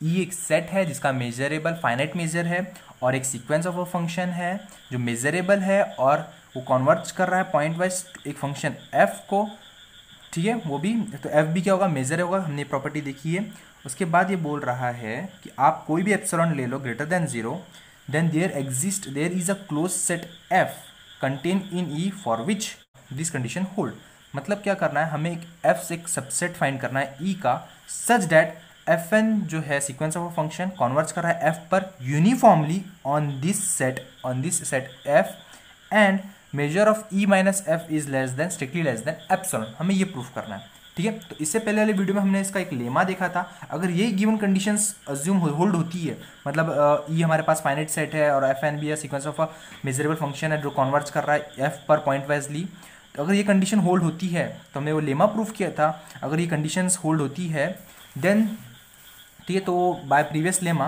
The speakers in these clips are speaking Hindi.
ई एक सेट है जिसका मेजरेबल फाइनाइट मेजर है और एक सीक्वेंस ऑफ अ फंक्शन है जो मेजरेबल है और वो कन्वर्ट कर रहा है पॉइंट वाइज एक फंक्शन एफ को, ठीक है, वो भी तो एफ भी क्या होगा, मेजर होगा, हमने प्रॉपर्टी देखी है। उसके बाद ये बोल रहा है कि आप कोई भी एप्सिलॉन ले लो greater than zero, then there is a close set F contain in E for which this condition hold. मतलब क्या करना है, हमें एक एफ से एक सबसेट फाइंड करना है ई का सच दैट एफ एन जो है sequence of a function converts कर रहा है एफ पर uniformly on this set F and measure of E minus F is less than strictly less than epsilon. हमें ये प्रूफ करना है, ठीक है। तो इससे पहले वाले वीडियो में हमने इसका एक लेमा देखा था। अगर ये गिवन कंडीशंस अज्यूम होल्ड होती है, मतलब ई हमारे पास फाइनाइट सेट है और एफ एन भी है sequence of a measurable function है जो कन्वर्ट्स कर रहा है एफ पर पॉइंट वाइजली, तो अगर ये कंडीशन होल्ड होती है तो हमने वो लेमा प्रूफ किया था। अगर ये कंडीशंस होल्ड होती है देन, ठीक है, तो बाय प्रीवियस लेमा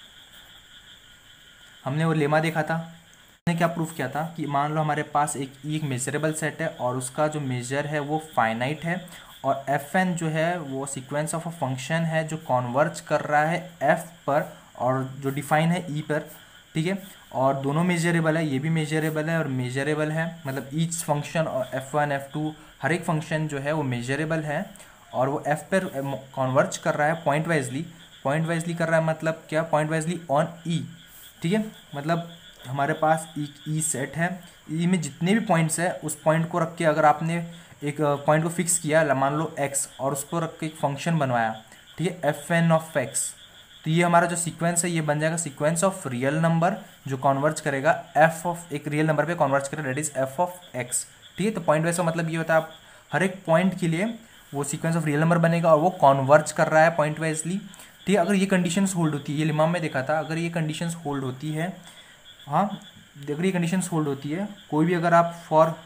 हमने वो लेमा देखा था। हमने क्या प्रूफ किया था कि मान लो हमारे पास एक मेजरेबल सेट है और उसका जो मेजर है वो फाइनाइट है और एफ एन जो है वो सीक्वेंस ऑफ अ फंक्शन है जो कॉन्वर्ज कर रहा है एफ पर और जो डिफाइन है ई पर, ठीक है, और दोनों मेजरेबल है, ये भी मेजरेबल है और मेजरेबल है, मतलब ईच फंक्शन और F1 F2 हर एक फंक्शन जो है वो मेजरेबल है और वो एफ पर कॉन्वर्ज कर रहा है पॉइंट वाइजली कर रहा है, मतलब क्या, पॉइंट वाइजली ऑन ई, ठीक है। मतलब हमारे पास ई सेट है, ई में जितने भी पॉइंट्स है उस पॉइंट को रख के अगर आपने एक पॉइंट को फिक्स किया, मान लो एक्स, और उसको रख के एक फंक्शन बनवाया, ठीक है, एफ एन ऑफ एक्स, तो ये हमारा जो सीक्वेंस है ये बन जाएगा सीक्वेंस ऑफ रियल नंबर जो कॉन्वर्ज करेगा एफ ऑफ एक रियल नंबर पे कॉन्वर्ज करेगा, that is F of X, ठीक है। तो पॉइंट वाइज का मतलब ये होता है आप हर एक पॉइंट के लिए वो सीक्वेंस ऑफ रियल नंबर बनेगा और वो कॉन्वर्ज कर रहा है पॉइंट वाइजली, ठीक है। अगर ये कंडीशंस होल्ड होती है, ये लिमा में देखा था, अगर ये कंडीशंस होल्ड होती है, हाँ, अगर ये कंडीशंस होल्ड होती है, कोई भी अगर आप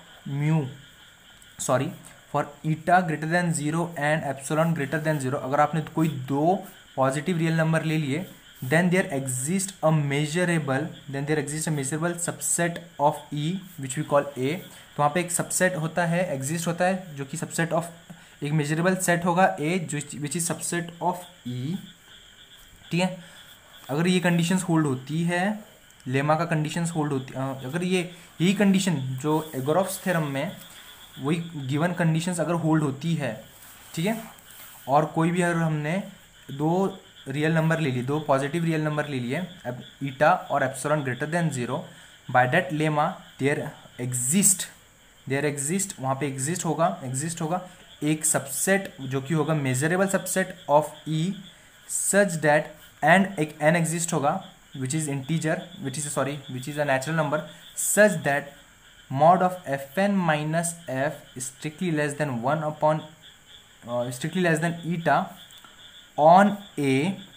for eta greater than zero and epsilon greater than zero, अगर आपने कोई दो पॉजिटिव रियल नंबर ले लिए, then there exist a measurable subset of E which we call A. तो वहाँ पे एक सबसेट होता है, एग्जिस्ट होता है, जो कि सबसेट ऑफ एक मेजरेबल सेट होगा ए जो which is subset of E, ठीक है। अगर ये कंडीशंस होल्ड होती है, लेमा का कंडीशंस होल्ड होती, अगर यही कंडीशन जो एगोरॉफ्स थ्योरम में वही गिवन कंडीशंस अगर होल्ड होती है, ठीक है, और कोई भी अगर हमने दो रियल नंबर ले लिए, दो पॉजिटिव रियल नंबर ले लिए ईटा और epsilon greater than zero, by that lemma there exist वहाँ पे एग्जिस्ट होगा एक सबसेट जो कि होगा measurable subset of E such that, and एक एन एग्जिस्ट होगा which is a natural number such that mod of fn minus f is strictly less than 1 upon strictly less than eta on a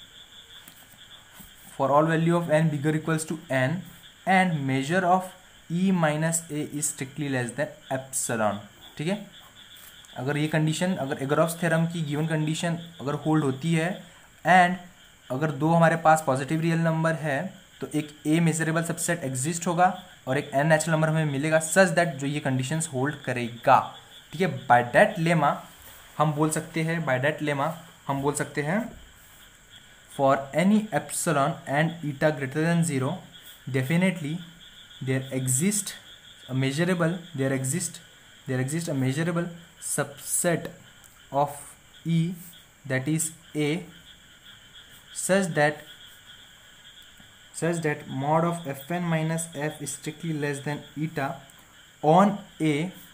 for all value of n bigger equals to n and measure of e minus a is strictly less than epsilon, ठीक है। अगर ये कंडीशन, अगर एगोरॉफ्स थ्योरम की गिवन कंडीशन अगर होल्ड होती है एंड अगर दो हमारे पास पॉजिटिव रियल नंबर है तो एक ए मेजरेबल सबसेट एग्जिस्ट होगा और एक एन नेचुरल नंबर हमें मिलेगा सच दैट जो ये कंडीशंस होल्ड करेगा, ठीक है। बाय दैट लेमा हम बोल सकते हैं for any epsilon and eta greater than zero definitely there exist a measurable subset of E that is A such that mod of fn minus f is strictly less than eta on a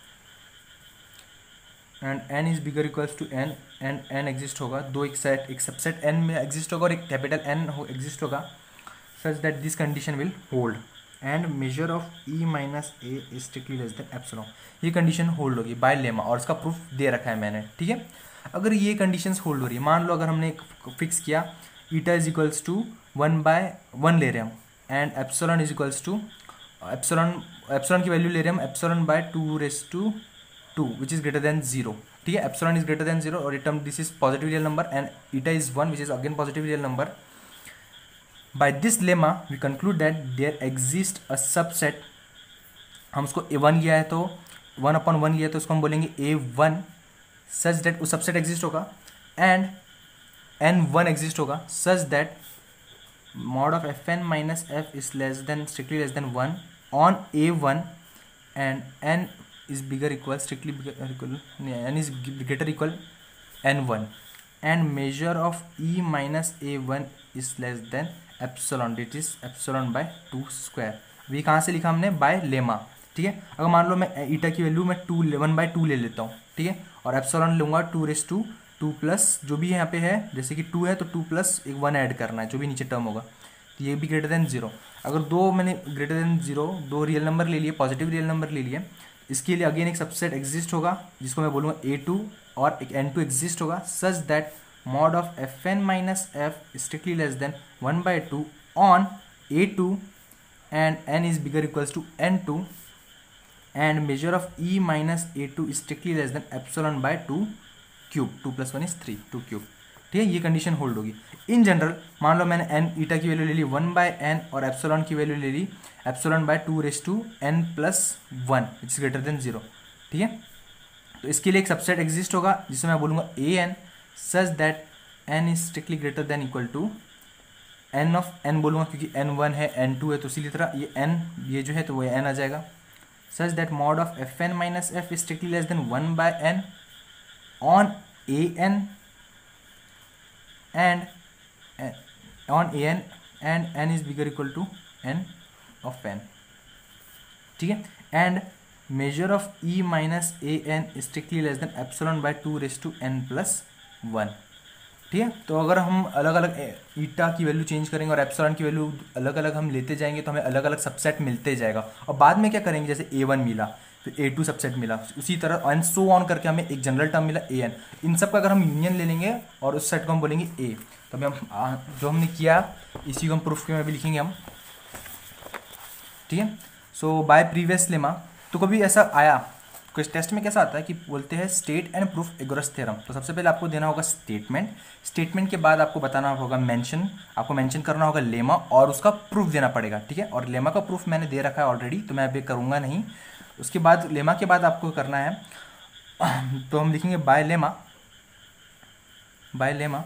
and n is bigger equals to n and n exist होगा, दो एक सबसेट n में exist होगा और एक कैपिटल n exist होगा such that this condition will hold and measure of e minus a is strictly less than epsilon। ये कंडीशन होल्ड होगी बाय लेमा और इसका प्रूफ दे रखा है मैंने, ठीक है। अगर ये कंडीशंस होल्ड हो रही है, मान लो अगर हमने फिक्स किया ईटा इज इक्वल्स टू 1/1 ले रहे हम and epsilon is equals to epsilon की वैल्यू ले रहे हम epsilon by 2/2 which is greater than zero, ठीक है। Epsilon is greater than zero और ये term this is positive real number and eta is 1 which is again positive real number. By this lemma we conclude that there exist a subset, हम उसको A1 लिया है तो 1/1 लिया है तो उसको हम बोलेंगे A1 सच दैट उस सबसेट एग्जिस्ट होगा एंड एन वन एग्जिस्ट होगा such that mod of fn minus f is less than strictly less than 1 on a1 and n is bigger equal strictly bigger equal n is greater equal n1 and measure of e minus a1 is less than epsilon, it is epsilon by 2 square। ये कहाँ से लिखा हमने? By lemma. ठीक है, अगर मान लो मैं ईटा की वैल्यू मैं 1/2 ले लेता हूँ, ठीक है, और एप्सिलॉन लूँगा 2 प्लस जो भी यहाँ पे है, जैसे कि 2 है तो 2 प्लस एक 1 ऐड करना है, जो भी नीचे टर्म होगा, तो ये भी ग्रेटर देन 0। अगर दो मैंने ग्रेटर देन 0 दो रियल नंबर ले लिए, पॉजिटिव रियल नंबर ले लिए, इसके लिए अगेन एक सबसेट एग्जिस्ट होगा जिसको मैं बोलूँगा A2 और एक N2 एग्जिस्ट होगा such that mod of fn minus f is strictly less than 1/2 on A2 and n is bigger equals to N2 and measure of e minus A2 is strictly less than epsilon by 2 cube, 2 + 1 = 3, 2 cube. ठीक है, ये कंडीशन होल्ड होगी। इन जनरल मान लो मैंने एन ईटा की वैल्यू ले ली 1/n और एप्सिलॉन की वैल्यू ले ली epsilon by 2n + 1 which is greater than 0। ठीक है, तो इसके लिए एक सबसेट एग्जिस्ट होगा जिसे मैं बोलूँगा an सच दैट n इज strictly greater than equal to n of n बोलूँगा क्योंकि n1 है n2 है, तो इसी तरह ये n ये जो है तो वो n आ जाएगा such that mod of fn minus f is strictly less than 1/n on an and n is bigger equal to n of n। ठीक है, and measure of e minus an is strictly less than epsilon by 2n + 1। ठीक है, तो अगर हम अलग अलग ईटा की वैल्यू चेंज करेंगे और एप्सिलॉन की वैल्यू अलग अलग हम लेते जाएंगे तो हमें अलग अलग सबसेट मिलते जाएगा, और बाद में क्या करेंगे, जैसे A1 मिला फिर A2 सबसेट मिला, उसी तरह एंड सो ऑन करके हमें एक जनरल टर्म मिला an, इन सब का अगर हम यूनियन ले लेंगे और उस सेट को हम बोलेंगे A, तो अभी हम जो हमने किया इसी को हम प्रूफ के में भी लिखेंगे हम। ठीक है, सो बाय प्रीवियस लेमा। तो कभी ऐसा आया कुछ टेस्ट में कैसा आता है कि बोलते हैं state and proof Egorov's theorem, तो सबसे पहले आपको देना होगा स्टेटमेंट के बाद आपको बताना होगा आपको मेंशन करना होगा लेमा और उसका प्रूफ देना पड़ेगा। ठीक है, और लेमा का प्रूफ मैंने दे रखा है ऑलरेडी, तो मैं अभी करूँगा नहीं। उसके बाद लेमा के बाद आपको करना है, तो हम लिखेंगे बाय लेमा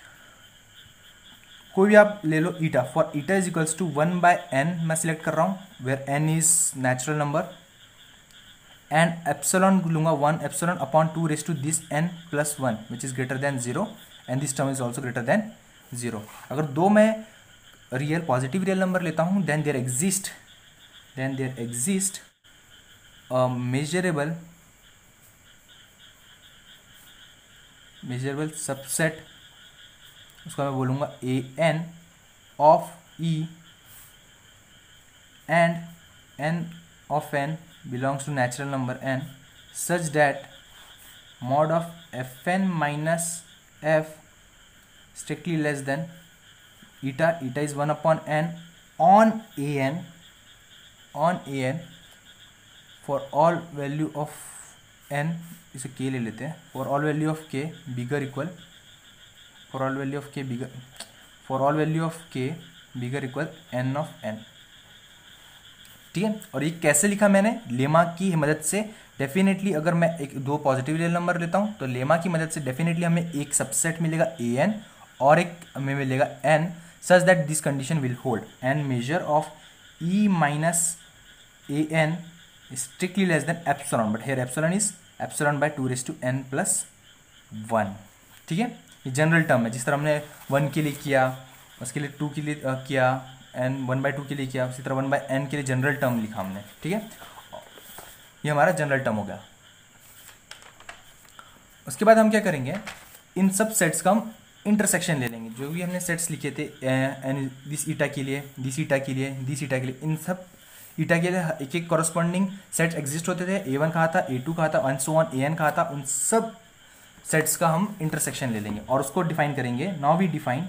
कोई भी आप ले लो eta, for eta is equals to 1/n मैं सिलेक्ट कर रहा हूँ, where n is natural number, and epsilon लूँगा 1 epsilon upon 2 raised to this n + 1 which is greater than 0 and this term is also greater than 0। अगर दो मैं पॉजिटिव रियल नंबर लेता हूँ then there exist measurable subset, उसका मैं बोलूँगा an of e and n of n belongs to natural number n such that mod of fn minus f strictly less than eta is 1/n on an for all value of n, इसे k ले लेते हैं, for all value of k bigger equal n of n। ठीक है, और ये कैसे लिखा मैंने? लेमा की मदद से। डेफिनेटली अगर मैं एक दो पॉजिटिव रियल नंबर लेता हूँ तो लेमा की मदद से डेफिनेटली हमें एक सबसेट मिलेगा an और एक हमें मिलेगा n such that this condition will hold and measure of e minus an strictly less than epsilon, but here epsilon is epsilon by 2n + 1। ठीक है, ये जनरल टर्म है, जिस तरह हमने 1 के लिए किया, उसके लिए 2 के लिए किया, n 1/2 के लिए किया, उसी तरह 1/n के लिए जनरल टर्म लिखा हमने। ठीक है, ये हमारा जनरल टर्म हो गया। उसके बाद हम क्या करेंगे, इन सब सेट्स का हम इंटरसेक्शन ले लेंगे, जो भी हमने सेट्स लिखे थे दिस ईटा के लिए, दिस ईटा के लिए, दिस ईटा के लिए, इन सब ईटा के लिए एक एक कॉरस्पॉन्डिंग सेट्स एग्जिस्ट होते थे। A1 कहा था, A2 कहा था, एंड सो ऑन an कहा था, उन सब सेट्स का हम इंटरसेक्शन ले लेंगे और उसको डिफाइन करेंगे। Now we define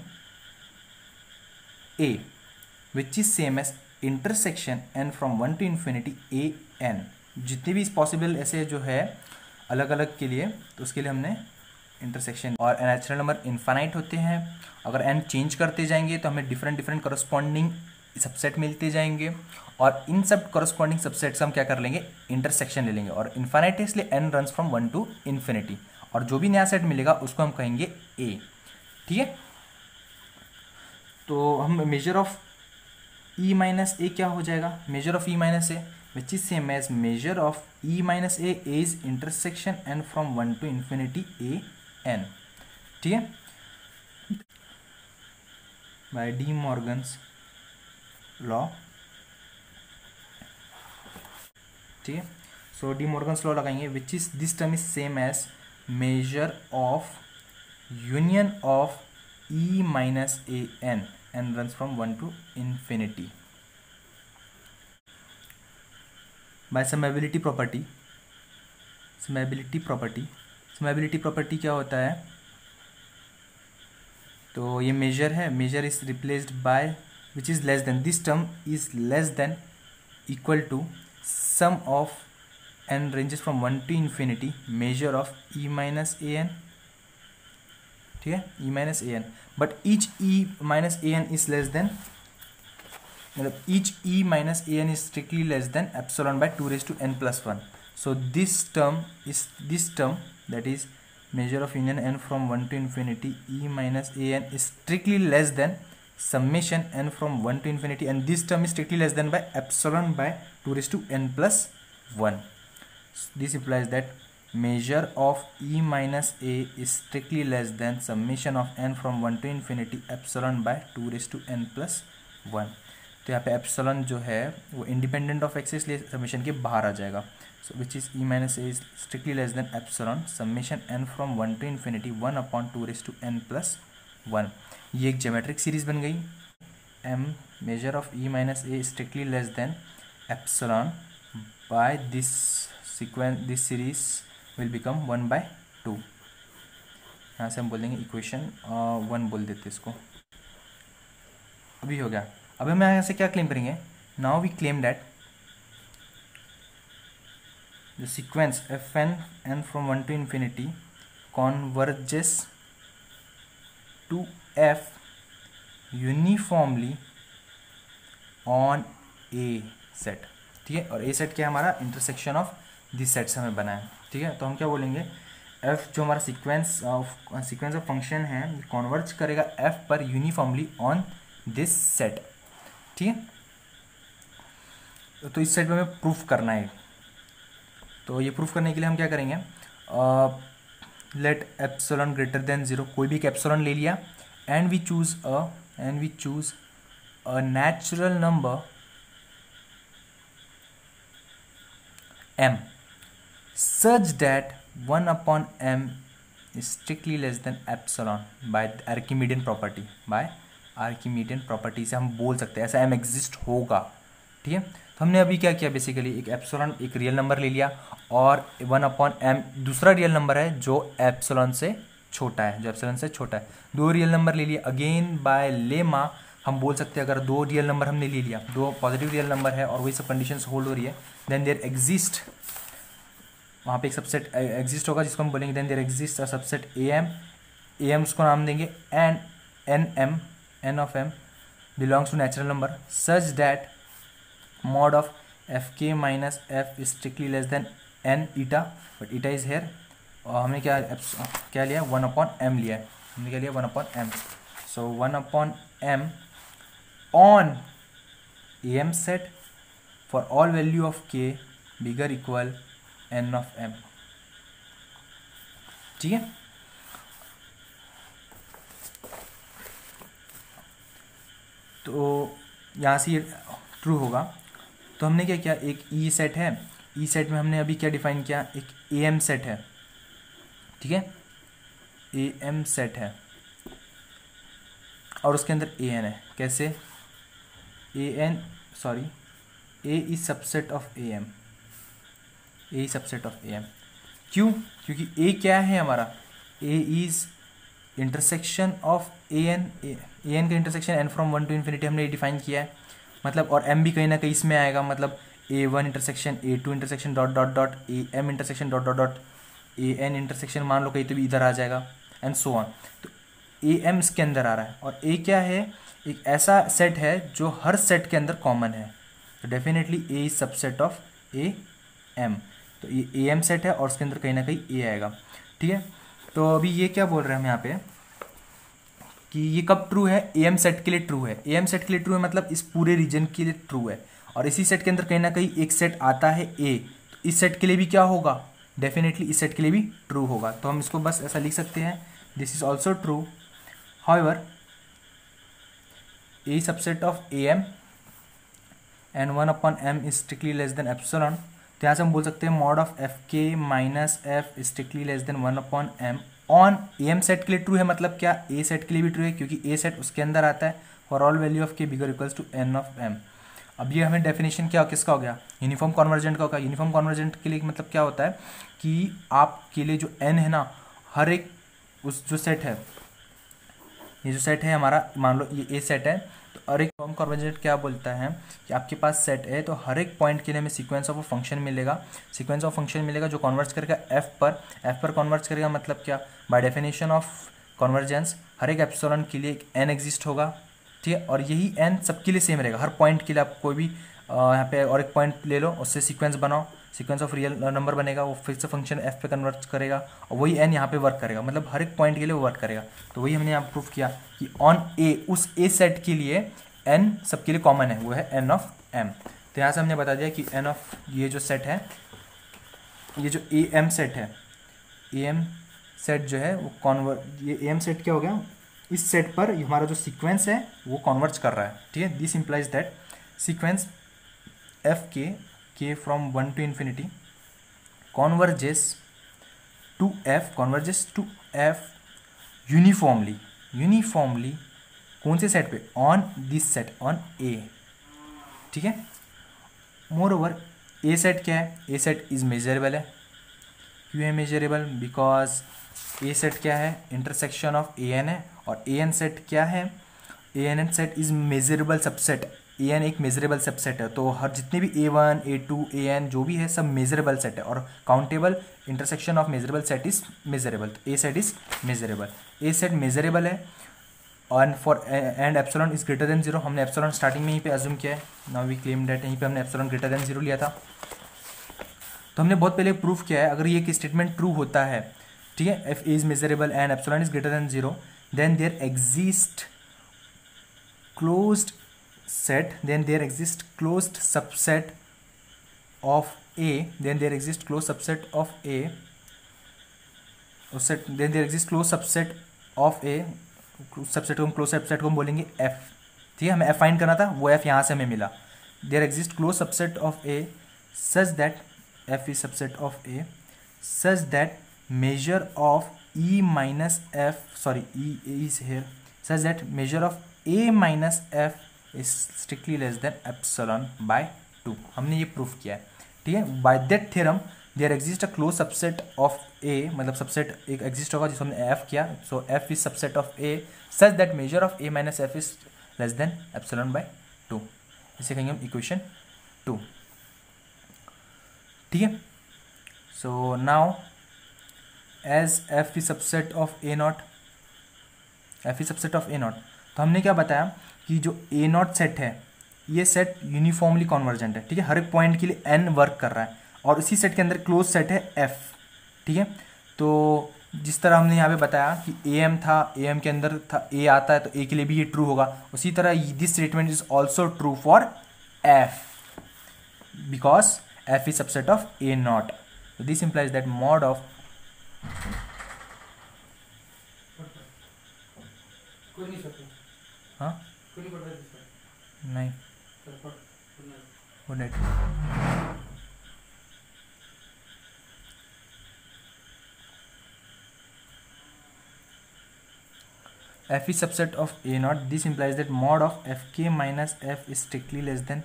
A which is same as intersection n from 1 to infinity an। जितने भी पॉसिबल ऐसे जो है अलग अलग के लिए, तो उसके लिए हमने इंटरसेक्शन, और नेचुरल नंबर इन्फानाइट होते हैं, अगर n चेंज करते जाएंगे तो हमें डिफरेंट करस्पॉन्डिंग सबसेट मिलते जाएंगे, और इन सब करस्पॉन्डिंग सबसेट्स हम क्या कर लेंगे, इंटरसेक्शन ले लेंगे, और इन्फानाइट है इसलिए n runs from 1 to infinity, और जो भी नया सेट मिलेगा उसको हम कहेंगे A। ठीक है, तो हम measure of E minus A क्या हो जाएगा, measure of E minus A which is same as measure of E minus A is intersection n from 1 to infinity A n, ठीक है, बाय डी मॉर्गन्स लॉ, ठीक है। सो डी मॉर्गन्स लॉ लगाएंगे which is this term is same as measure of union of E minus A n and runs from 1 to infinity by summability property। summability property क्या होता है, तो ये मेजर है, measure is replaced by which is less than, this term is less than equal to sum of n ranges from 1 to infinity measure of E minus A n, ठीक है, E minus A n, but each E minus A n is less than, मतलब each E minus A n is strictly less than epsilon by 2n+1। So this term that is measure of union N from 1 to infinity E minus A n is strictly less than summation n from 1 to infinity, and this term is strictly less than by epsilon by 2n+1। This implies that measure of e minus a is strictly less than summation of n from 1 to infinity epsilon by 2n+1। तो यहाँ पे एप्सिलॉन जो है वो इंडिपेंडेंट ऑफ एक्स, इसलिए समेशन के बाहर आ जाएगा। So which is E minus A is strictly less than epsilon summation n from 1 to infinity 1/2n+1। ये एक ज्योमेट्रिक सीरीज बन गई। m measure of e minus A strictly less than epsilon by this sequence, this series will become 1/2। यहाँ से हम बोल देंगे इक्वेशन 1 बोल देते इसको। अभी हो गया। अब हम यहाँ से क्या क्लेम करेंगे, now we claim that the sequence F n n from 1 to infinity converges to f uniformly on A set, ठीक है। और ए सेट क्या है हमारा, इंटरसेक्शन ऑफ दिस सेट से हमें बना है, ठीक है। तो हम क्या बोलेंगे, f जो हमारा सीक्वेंस ऑफ फंक्शन है कॉन्वर्ज करेगा f पर यूनिफॉर्मली ऑन दिस सेट, ठीक है। तो इस सेट में हमें प्रूफ करना है। तो ये प्रूफ करने के लिए हम क्या करेंगे, लेट एप्सिलॉन ग्रेटर देन 0, कोई भी एक एप्सिलॉन ले लिया, and we choose a natural number m such that 1/m is strictly less than epsilon by Archimedean property से हम बोल सकते हैं ऐसा m एग्जिस्ट होगा, ठीक है। तो हमने अभी क्या किया, बेसिकली एक एप्सिलॉन एक रियल नंबर ले लिया और 1/m दूसरा रियल नंबर है जो एप्सिलॉन से छोटा है, दो रियल नंबर ले लिए। अगेन बाय लेमा हम बोल सकते हैं अगर दो रियल नंबर हमने ले लिया, दो पॉजिटिव रियल नंबर है और वही सब कंडीशंस होल्ड हो रही है, देन देयर एग्जिस्ट, वहाँ पे एक सबसेट एग्जिस्ट होगा जिसको हम बोलेंगे then there exist a subset A m उसको नाम देंगे, and n of m belongs to natural number such that mod of F के minus F is strictly less than n eta, but eta is here. और हमने क्या लिया, 1/m लिया है, हमने क्या लिया 1/m। So 1/m on am set for all value of k bigger equal n of m, ठीक है। तो यहाँ से ये ट्रू होगा। तो हमने क्या किया, एक ई सेट है, ई सेट में हमने अभी क्या डिफाइन किया, एक am सेट है, ठीक है, am सेट है और उसके अंदर an है। कैसे, a is subset of am, a is subset of am। क्यों, क्योंकि a क्या है हमारा, a is intersection of an का intersection n from 1 to infinity हमने डिफाइन किया है, मतलब और m भी कहीं ना कहीं इसमें आएगा, मतलब a1 intersection a2 intersection dot dot dot am intersection dot dot dot an intersection मान लो कहीं तो भी इधर आ जाएगा एंड सो ऑन। तो am इसके अंदर आ रहा है और a क्या है, एक ऐसा सेट है जो हर सेट के अंदर कॉमन है, तो definitely a is subset of am। तो ये am सेट है और उसके अंदर कहीं ना कहीं a आएगा, ठीक है। तो अभी ये क्या बोल रहे हैं हम यहाँ पे कि ये कब ट्रू है, ए एम सेट के लिए ट्रू है। ए एम सेट के लिए ट्रू है मतलब इस पूरे रीजन के लिए ट्रू है, और इसी सेट के अंदर कहीं ना कहीं एक सेट आता है ए, तो इस सेट के लिए भी क्या होगा, डेफिनेटली इस सेट के लिए भी ट्रू होगा। तो हम इसको बस ऐसा लिख सकते हैं, this is also true, however A subset of A m and 1/m is strictly less than epsilon. तो यहाँ से हम बोल सकते हैं मॉड ऑफ एफ के minus F strictly less than 1/m on A m set के लिए ट्रू है, मतलब क्या ए सेट के लिए भी ट्रू है, क्योंकि ए सेट उसके अंदर आता है for all value of K bigger equals to n of m। अब ये हमें डेफिनेशन क्या किसका हो गया, यूनिफॉर्म कॉन्वर्जेंट का होगा। यूनिफॉर्म कॉन्वर्जेंट के लिए मतलब क्या होता है कि आपके लिए जो n है ना, हर एक उस जो सेट है, ये जो सेट है हमारा, मान लो ये ए सेट है, तो हर एक फॉर्म कॉन्वर्जेंट क्या बोलता है कि आपके पास सेट है तो हर एक पॉइंट के लिए हमें सीक्वेंस ऑफ अ फंक्शन मिलेगा, सीक्वेंस ऑफ फंक्शन मिलेगा जो कन्वर्ज करेगा एफ पर कन्वर्ज करेगा, मतलब क्या, बाय डेफिनेशन ऑफ कन्वर्जेंस हर एक एप्सिलॉन के लिए एक एन एग्जिस्ट होगा, ठीक है, और यही एन सबके लिए सेम रहेगा, हर पॉइंट के लिए आप कोई भी यहाँ पे और एक पॉइंट ले लो, उससे सीक्वेंस बनाओ, सीक्वेंस ऑफ रियल नंबर बनेगा, वो फिर से फंक्शन एफ पे कन्वर्ट करेगा और वही एन यहाँ पे वर्क करेगा, मतलब हर एक पॉइंट के लिए वो वर्क करेगा। तो वही हमने यहाँ प्रूफ किया कि ऑन ए, उस ए सेट के लिए एन सबके लिए कॉमन है, वो है एन ऑफ एम। तो यहाँ से हमने बता दिया कि एन ऑफ ये जो सेट है, ये जो ए एम सेट है, ए एम सेट जो है वो ये ए एम सेट क्या हो गया, इस सेट पर हमारा जो सीक्वेंस है वो कॉन्वर्ज कर रहा है, ठीक है। This implies that sequence F K from 1 to infinity converges to f uniformly कौन से सेट पे, on this set, on A, ठीक है। मोर ओवर ए सेट क्या है, ए सेट इज मेजरेबल है, क्यों है मेजरेबल, बिकॉज ए सेट क्या है, इंटरसेक्शन ऑफ ए एन है, और ए एन सेट क्या है, A n set is measurable subset, A n एक मेजरेबल सबसेट है, तो हर जितने भी ए1 ए2 ए एन जो भी है सब मेजरेबल सेट है, और countable intersection of measurable set is measurable, तो A set is measurable, A set measurable है, और for and epsilon is greater than 0, हमने एप्सिलॉन स्टार्टिंग में यहीं पे अज्यूम किया है, नाउ वी क्लेम दैट यहीं पे हमने एप्सिलॉन ग्रेटर देन 0 लिया था। तो हमने बहुत पहले प्रूफ किया है, अगर ये स्टेटमेंट ट्रू होता है, ठीक है, F is measurable and epsilon is greater than 0, then there exist closed set, then there exists closed subset of A, then there exists closed subset of A, then there exists closed subset of A, subset को हम क्लोज सबसेट को हम बोलेंगे F, ठीक है, हमें F फाइंड करना था, वो F यहाँ से हमें मिला। There exist close subset of A such that F is subset of A such that measure of E minus F, sorry E is here, such that measure of A minus F is strictly less than epsilon by 2, हमने ये प्रूफ किया है, ठीक है। By that theorem there exist a close subset of A, मतलब सबसेट एक एग्जिस्ट होगा जिसको हमने F किया, सो F is subset of A such that measure of A minus F is less than epsilon by 2, इसे कहेंगे हम इक्वेशन 2, ठीक है। So now as F is subset of A naught, F is subset of A naught, तो हमने क्या बताया कि जो A नॉट सेट है ये सेट यूनिफॉर्मली कॉन्वर्जेंट है, ठीक है, हर एक पॉइंट के लिए n वर्क कर रहा है, और इसी सेट के अंदर क्लोज सेट है F, ठीक है। तो जिस तरह हमने यहाँ पे बताया कि AM था, AM के अंदर था A आता है, तो A के लिए भी ये ट्रू होगा, उसी तरह this statement is also true for F because F is subset of A naught, so this implies that mod of हाँ नहीं good night. F is subset of A naught. This implies that mod of Fk minus F is strictly less than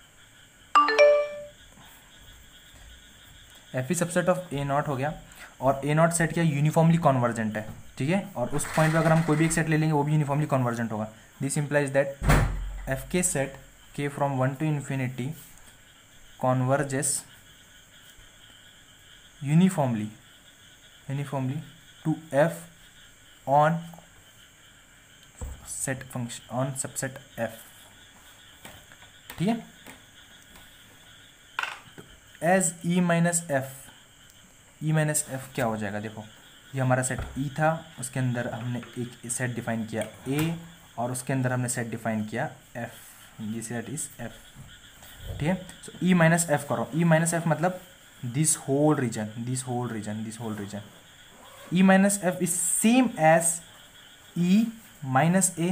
F is subset of A naught हो गया, और A naught सेट क्या यूनिफॉर्मली कॉन्वर्जेंट है, ठीक है, और उस पॉइंट पे अगर हम कोई भी एक सेट ले लेंगे वो भी यूनिफॉर्मली कॉन्वर्जेंट होगा। This implies that Fk set k फ्रॉम 1 to infinity converges uniformly to F on set function on subset F, ठीक है। तो एज E माइनस एफ क्या हो जाएगा, देखो ये हमारा सेट ई था, उसके अंदर हमने एक सेट डिफाइन किया ए, और उसके अंदर हमने सेट डिफाइन किया एफ, ये सेट इज एफ, ठीक है। सो ई माइनस एफ करो, ई माइनस एफ मतलब this whole region, this whole region, this whole region. E minus F is same as E minus A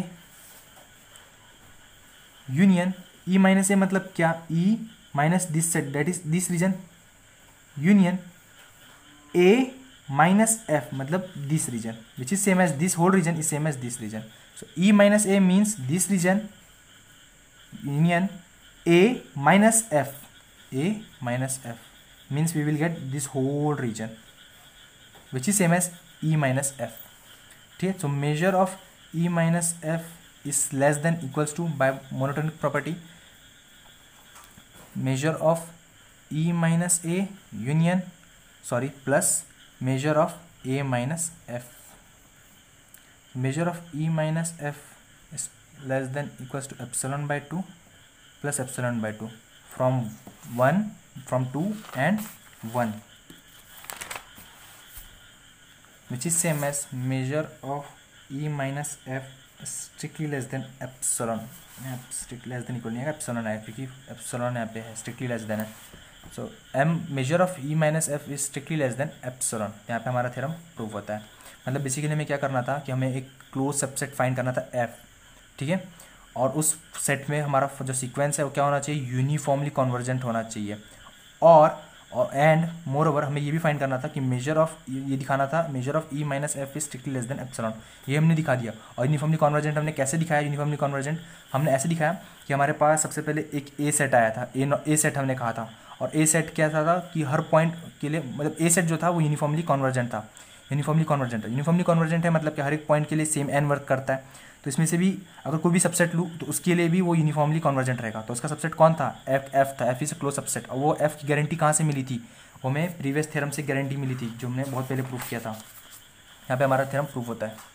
union. E minus A मतलब क्या, E minus this set that is this region union A minus F मतलब this region which is same as this whole region is same as this region. So E minus A means this region union A minus F, A minus F means we will get this whole region which is same as E minus F, ठीक है। so measure of E minus F is less than equals to by monotonic property, measure of E minus A union plus measure of A minus F, measure of E minus F is less than equals to epsilon by 2 plus epsilon by 2 from 2 and 1 which is same as measure of E minus F strictly less than epsilon, strictly less than equal नहीं है epsilon है क्योंकि epsilon यहाँ पे है, strictly less than है। so m measure of E minus F is strictly less than epsilon, यहाँ पे हमारा थ्योरम प्रूव होता है। मतलब बेसिकली हमें क्या करना था कि हमें एक क्लोज सबसेट फाइंड करना था f, ठीक है, और उस सेट में हमारा जो सीक्वेंस है वो क्या होना चाहिए, यूनिफॉर्मली कॉन्वर्जेंट होना चाहिए। और एंड मोर ओवर हमें ये भी फाइंड करना था कि मेजर ऑफ, ये दिखाना था measure of E minus F is strictly less than epsilon, ये हमने दिखा दिया। और यूनिफॉर्मली कॉन्वर्जेंट हमने कैसे दिखाया, यूनिफॉर्मली कॉन्वर्जेंट हमने ऐसे दिखाया कि हमारे पास सबसे पहले एक ए सेट आया था, ए सेट हमने कहा था, और ए सेट क्या था कि हर पॉइंट के लिए मतलब ए सेट जो था वो यूनिफॉर्मली कॉन्वर्जेंट था, यूनिफॉर्मली कॉन्वर्जेंट है मतलब कि हर एक पॉइंट के लिए सेम एन वर्क करता है। तो इसमें से भी अगर कोई भी सबसेट लूँ तो उसके लिए भी वो यूनिफॉर्मली कॉन्वर्जेंट रहेगा। तो उसका सबसेट कौन था, एफ था, F is a close subset. और वो एफ की गारंटी कहाँ से मिली थी, वो हमें प्रीवियस थ्योरम से गारंटी मिली थी जो हमने बहुत पहले प्रूफ किया था। यहाँ पे हमारा थ्योरम प्रूफ होता है।